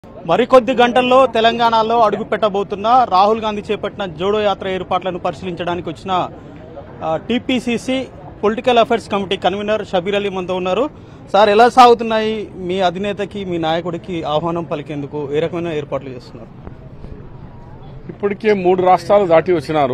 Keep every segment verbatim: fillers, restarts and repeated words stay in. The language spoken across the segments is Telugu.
మరికొద్ది గంటల్లో తెలంగాణలో అడుగు పెట్టబోతున్న రాహుల్ గాంధీ చేపట్టిన జోడో యాత్ర ఏర్పాట్లను పరిశీలించడానికి వచ్చిన TPCC political affairs committee convener Shabir Ali మనతో ఉన్నారు. సార్, ఎలా సాగుతున్నాయి మీ అధినేతకి మీ నాయకుడికి ఆహ్వానం పలికేందుకు ఏ రకమైన ఏర్పాట్లు చేస్తున్నారు? ఇప్పటికే మూడు రాష్ట్రాలు దాటి వచ్చినారు.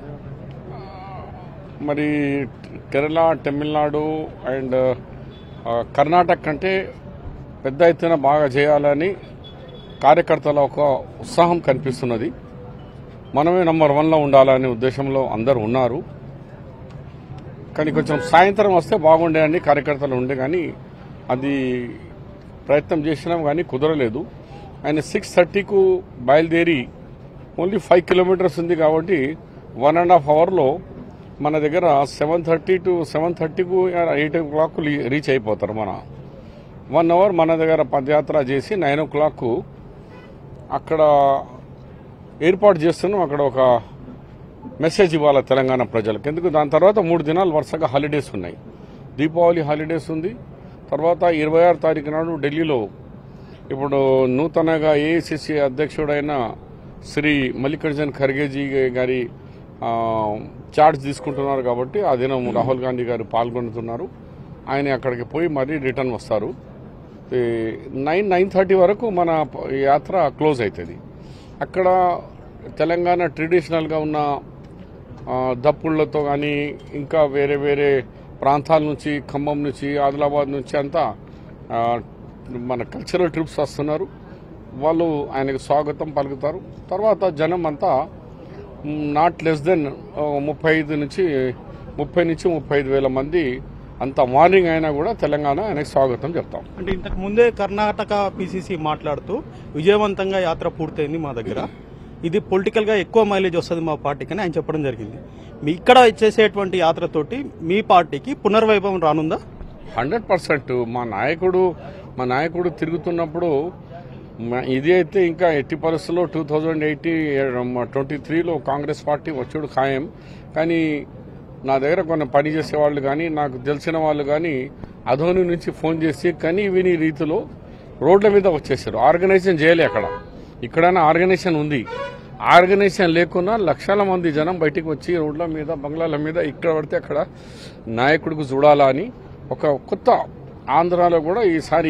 మరి కేరళ, తమిళనాడు అండ్ కర్ణాటక కంటే పెద్ద ఎత్తున బాగా చేయాలని కార్యకర్తల ఒక ఉత్సాహం కనిపిస్తున్నది. మనమే నంబర్ వన్లో ఉండాలనే ఉద్దేశంలో అందరూ ఉన్నారు. కానీ కొంచెం సాయంత్రం వస్తే బాగుండేయండి కార్యకర్తలు ఉండే, కానీ అది ప్రయత్నం చేసినాం కానీ కుదరలేదు. ఆయన సిక్స్ థర్టీకు బయలుదేరి ఓన్లీ ఫైవ్ కిలోమీటర్స్ ఉంది కాబట్టి వన్ అండ్ హాఫ్ అవర్లో మన దగ్గర సెవెన్ థర్టీ టు సెవెన్ థర్టీకు ఎయిట్ ఓ క్లాక్ రీచ్ అయిపోతారు. మన వన్ అవర్ మన దగ్గర పదయాత్ర చేసి నైన్ ఓ క్లాక్ అక్కడ ఏర్పాటు చేస్తున్నాం. అక్కడ ఒక మెసేజ్ ఇవ్వాలి తెలంగాణ ప్రజలకు. ఎందుకు దాని తర్వాత మూడు దినాలు వరుసగా హాలిడేస్ ఉన్నాయి. దీపావళి హాలిడేస్ ఉంది. తర్వాత ఇరవై ఆరు తారీఖు నాడు ఢిల్లీలో ఇప్పుడు నూతనగా ఏఐసిసి అధ్యక్షుడైన శ్రీ మల్లికార్జున్ ఖర్గేజీ గారి చార్జ్ తీసుకుంటున్నారు కాబట్టి ఆ దినం రాహుల్ గాంధీ గారు పాల్గొంటున్నారు. ఆయన అక్కడికి పోయి మరీ రిటర్న్ వస్తారు. నైన్ నైన్ థర్టీ వరకు మన యాత్ర క్లోజ్ అవుతుంది. అక్కడ తెలంగాణ ట్రెడిషనల్గా ఉన్న దప్పుళ్లతో కానీ ఇంకా వేరే వేరే ప్రాంతాల నుంచి, ఖమ్మం నుంచి, ఆదిలాబాద్ నుంచి అంతా మన కల్చరల్ ట్రిప్స్ వస్తున్నారు. వాళ్ళు ఆయనకు స్వాగతం పలుకుతారు. తర్వాత జనం అంతా నాట్ లెస్ దెన్ ముప్పై ఐదు నుంచి ముప్పై నుంచి ముప్పై ఐదు వేల మంది అంత మార్నింగ్ అయినా కూడా తెలంగాణ ఆయనకు స్వాగతం చెప్తాం. అంటే ఇంతకు ముందే కర్ణాటక పీసీసీ మాట్లాడుతూ విజయవంతంగా యాత్ర పూర్తయింది మా దగ్గర, ఇది పొలిటికల్గా ఎక్కువ మైలేజ్ వస్తుంది మా పార్టీకి అని ఆయన చెప్పడం జరిగింది. మీ ఇక్కడ చేసేటువంటి యాత్రతోటి మీ పార్టీకి పునర్వైభవం రానుందా? హండ్రెడ్ పర్సెంట్ మా నాయకుడు మా నాయకుడు తిరుగుతున్నప్పుడు ఇది అయితే ఇంకా ఎట్టి పరిస్థితుల్లో టూ థౌజండ్ ఎయిటీ ట్వంటీ త్రీలో కాంగ్రెస్ పార్టీ వచ్చుడు ఖాయం. కానీ నా దగ్గర కొన్ని పని చేసేవాళ్ళు కానీ నాకు తెలిసిన వాళ్ళు కానీ అధోని నుంచి ఫోన్ చేసి కానీ విని రీతిలో రోడ్ల మీద వచ్చేసారు. ఆర్గనైజేషన్ చేయలే. అక్కడ ఇక్కడైనా ఆర్గనైజేషన్ ఉంది. ఆర్గనైజేషన్ లేకున్నా లక్షల మంది జనం బయటికి వచ్చి రోడ్ల మీద, బంగ్లాల మీద ఇక్కడ పడితే అక్కడ నాయకుడికి చూడాలా అని ఒక కొత్త ఆంధ్రాలో కూడా ఈసారి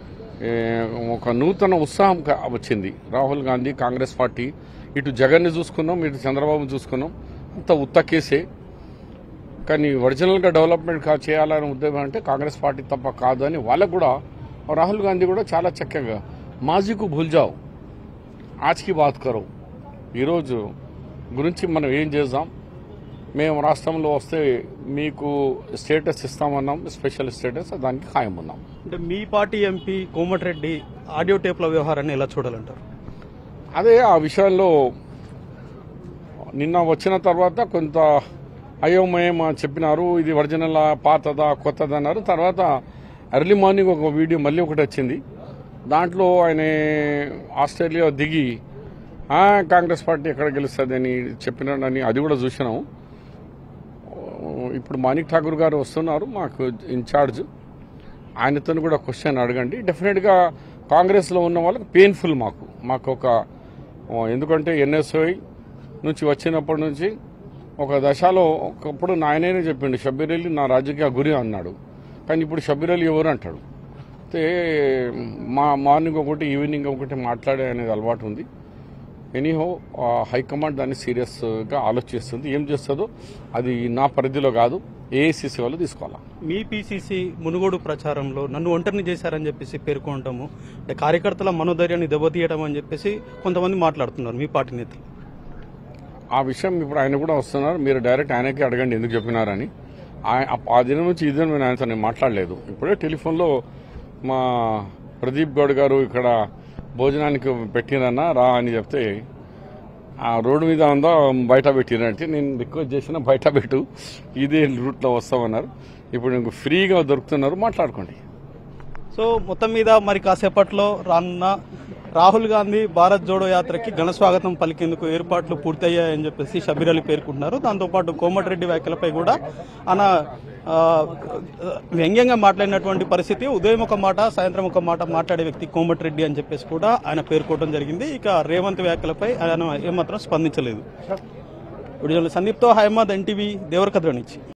ఒక నూతన ఉత్సాహం వచ్చింది. రాహుల్ గాంధీ, కాంగ్రెస్ పార్టీ, ఇటు జగన్ని చూసుకున్నాం, ఇటు చంద్రబాబు చూసుకున్నాం, అంత ఉత్త కేసే. కానీ ఒరిజినల్గా డెవలప్మెంట్ చేయాలనే ఉద్దేశం అంటే కాంగ్రెస్ పార్టీ తప్ప కాదు అని వాళ్ళకు కూడా రాహుల్ గాంధీ కూడా చాలా చక్కగా మాజీకు భూల్ జావ్ ఆజ్కి బాత్ కరో, ఈరోజు గురించి మనం ఏం చేద్దాం, మేము రాష్ట్రంలో వస్తే మీకు స్టేటస్ ఇస్తామన్నాం, స్పెషల్ స్టేటస్, దానికి ఖాయం ఉన్నాం. అంటే మీ పార్టీ ఎంపీ కోమటిరెడ్డి ఆడియో టేప్ల వ్యవహారాన్ని ఎలా చూడాలంటారు? అదే ఆ విషయంలో నిన్న వచ్చిన తర్వాత కొంత అయోమయం చెప్పినారు. ఇది ఒరిజినల్ పాతదా కొత్తదా అన్నారు. తర్వాత ఎర్లీ మార్నింగ్ ఒక వీడియో మళ్ళీ ఒకటి వచ్చింది. దాంట్లో ఆయన ఆస్ట్రేలియా దిగి కాంగ్రెస్ పార్టీ ఎక్కడ గెలుస్తుంది అని చెప్పినాడని అది కూడా చూసినాము. ఇప్పుడు మాణిక్ ఠాకూర్ గారు వస్తున్నారు మాకు ఇన్ఛార్జ్, ఆయనతో కూడా క్వశ్చన్ అడగండి. డెఫినెట్గా కాంగ్రెస్లో ఉన్న వాళ్ళకి పెయిన్ఫుల్ మాకు మాకు ఒక ఎందుకంటే ఎన్ఎస్ఐ నుంచి వచ్చినప్పటి నుంచి ఒక దశలో ఒకప్పుడు నాయననే చెప్పిండు షబీర్ అలీ నా రాజకీయ గురి అన్నాడు. కానీ ఇప్పుడు షబీర్ అలీ ఎవరు అంటాడు. అయితే మా మార్నింగ్ ఒకటి ఈవినింగ్ ఒకటి మాట్లాడే అనేది అలవాటు ఉంది. ఎనీహో హైకమాండ్ దాన్ని సీరియస్గా ఆలోచిస్తుంది. ఏం చేస్తుందో అది నా పరిధిలో కాదు, ఏఐసిసి వాళ్ళు తీసుకోవాలా. మీ పీసీసీ మునుగోడు ప్రచారంలో నన్ను ఒంటరిని చేశారని చెప్పేసి పేర్కొనటము, అంటే కార్యకర్తల మనోధైర్యాన్ని దెబ్బతీయడం అని చెప్పేసి కొంతమంది మాట్లాడుతున్నారు మీ పార్టీ నేతలు. ఆ విషయం ఇప్పుడు ఆయన కూడా వస్తున్నారు. మీరు డైరెక్ట్ ఆయనకే అడగండి ఎందుకు చెప్పినారని. ఆ దినం నుంచి ఈ దినం నేను ఆయనతో నేను మాట్లాడలేదు. ఇప్పుడే టెలిఫోన్లో మా ప్రదీప్ గౌడ్ గారు ఇక్కడ భోజనానికి పెట్టిరన్నా రా అని చెప్తే ఆ రోడ్డు మీద ఉందా బయట పెట్టిరంటే నేను రిక్వెస్ట్ చేసిన బయట పెట్టు, ఇదే రూట్లో వస్తామన్నారు. ఇప్పుడు ఇంక ఫ్రీగా దొరుకుతున్నారు, మాట్లాడుకోండి. సో మొత్తం మీద మరి కాసేపట్లో రానున్న రాహుల్ గాంధీ భారత్ జోడో యాత్రకి ఘన స్వాగతం పలికేందుకు ఏర్పాట్లు పూర్తయ్యాయని చెప్పేసి షబీర్ అలీ పేర్కొంటున్నారు. దాంతోపాటు కోమటిరెడ్డి వ్యాఖ్యలపై కూడా ఆయన ఆ, వ్యంగ్యంగా మాట్లాడినటువంటి పరిస్థితి. ఉదయం ఒక మాట, సాయంత్రం ఒక మాట మాట్లాడే వ్యక్తి కోమటిరెడ్డి అని చెప్పేసి కూడా ఆయన పేర్కోవడం జరిగింది. ఇక రేవంత్ వ్యాఖ్యలపై ఆయన ఏమాత్రం స్పందించలేదు. వీడియోలో సందీప్తో హైమద్ ఎన్టీవీ దేవరకద్ర నుంచి.